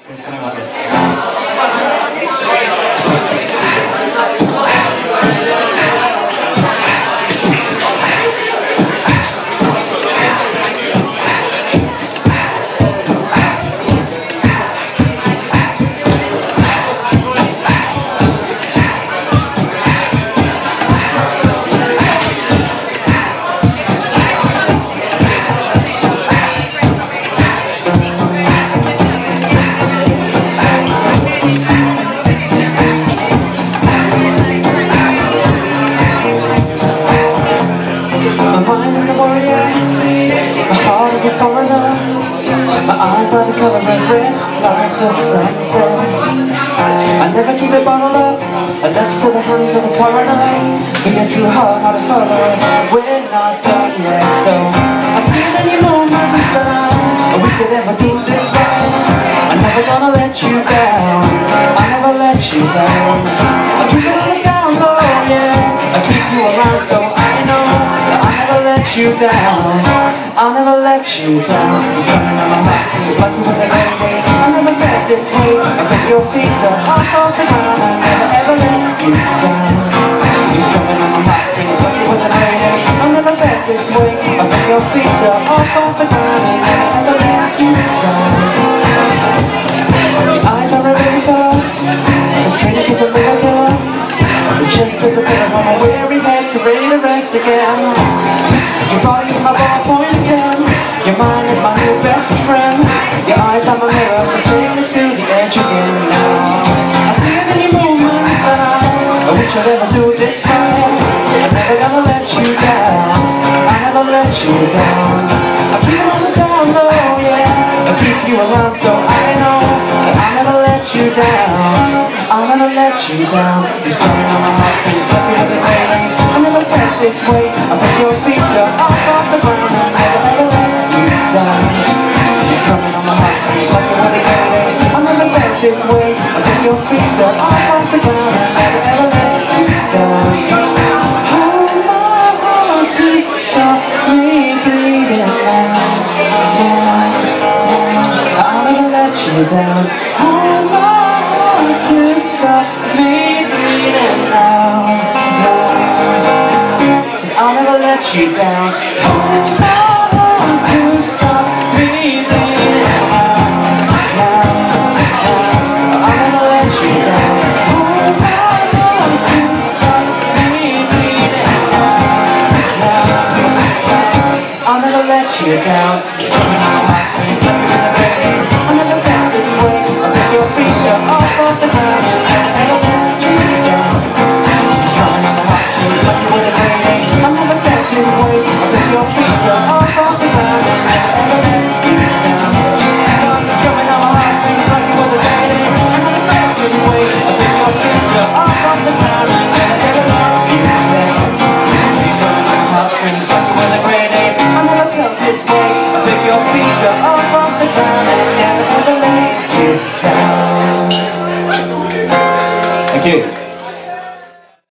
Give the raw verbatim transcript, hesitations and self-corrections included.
Something like this. My eyes are the colour of red, like the sunset. I never keep it bottled up, I left to the hands of the coroner. We get too hard, how to follow, we're not done yet. So I see many moments around, we could ever do this right. I'm never gonna let you down, I never let you down. I keep it on the down low, yeah, I keep you around so I know that I never let you down. I'll never let you down. You're strumming on my heart, it's like you with a red way. I never felt this way. I bet your feet are off off the ground. I'll never ever let you down. You're strumming on my heart, it's like you with a red way. I'll never felt this way. I bet your feet are off off the ground. I'll never ever let you down. Your eyes are a baby color, the string is a little killer. The chest is a bit of a weary head to ready to rest again. Your body is my ballpoint again. Your mind is my new best friend. Your eyes are my mirror to take me to the edge again now. I see it in your movements and I, I wish I'd ever do this right. I'm never gonna let you down, I never let you down. I keep on the down low, yeah, I keep you around so I know that I'll never let you down. I'll never let you down. You're strumming on my heart, please let me have it lately. I never felt this way. I bet your feet are off off the ground. I'll never ever let you down. You're strumming on my heart, please let me have it lately. I never felt this way. I bet your feet are off off the ground. I'll never ever let you down. Hold my heart to stop me bleeding now. I'll never let you down. Hold my to stop me bleeding now, now. I'll never let you down. Hold on to stop me bleeding now, now, now. I'll never let you down. Hold on to stop me bleeding now, now. I'll never let you down. Strumming on my heart, please let me in the bed. I never felt this way. I bet your feet are off off the ground. I'll never let you down. Strumming on my heart, please let me with a lady. I never felt this way. I bet your feet are off off the ground. I'll never let you down. Strumming on my heart, please let me with a lady. I never felt this way. I bet your feet are off off the ground. I'll never let you down. Strumming on my heart, please let me with a lady. I never felt this way. I bet your feet are off off the ground. I'll never ever let you down. Thank you.